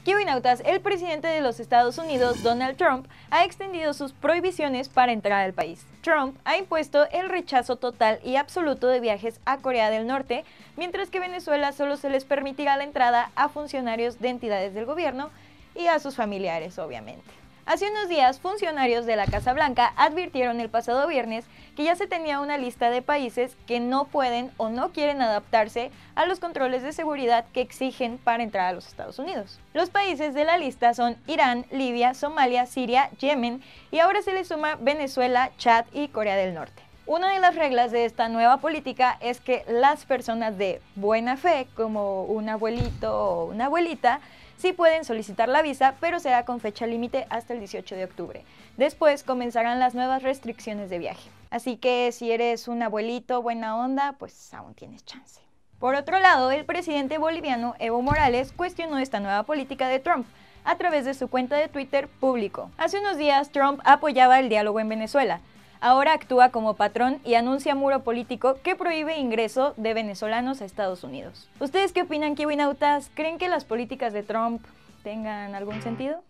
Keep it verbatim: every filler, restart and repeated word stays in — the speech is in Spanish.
Kiwinautas, el presidente de los Estados Unidos, Donald Trump, ha extendido sus prohibiciones para entrar al país. Trump ha impuesto el rechazo total y absoluto de viajes a Corea del Norte, mientras que Venezuela solo se les permitirá la entrada a funcionarios de entidades del gobierno y a sus familiares, obviamente. Hace unos días, funcionarios de la Casa Blanca advirtieron el pasado viernes que ya se tenía una lista de países que no pueden o no quieren adaptarse a los controles de seguridad que exigen para entrar a los Estados Unidos. Los países de la lista son Irán, Libia, Somalia, Siria, Yemen y ahora se le suma Venezuela, Chad y Corea del Norte. Una de las reglas de esta nueva política es que las personas de buena fe, como un abuelito o una abuelita, sí pueden solicitar la visa, pero será con fecha límite hasta el dieciocho de octubre. Después comenzarán las nuevas restricciones de viaje. Así que si eres un abuelito buena onda, pues aún tienes chance. Por otro lado, el presidente boliviano Evo Morales cuestionó esta nueva política de Trump a través de su cuenta de Twitter público. Hace unos días, Trump apoyaba el diálogo en Venezuela. Ahora actúa como patrón y anuncia muro político que prohíbe ingreso de venezolanos a Estados Unidos. ¿Ustedes qué opinan, Kiwinautas? ¿Creen que las políticas de Trump tengan algún sentido?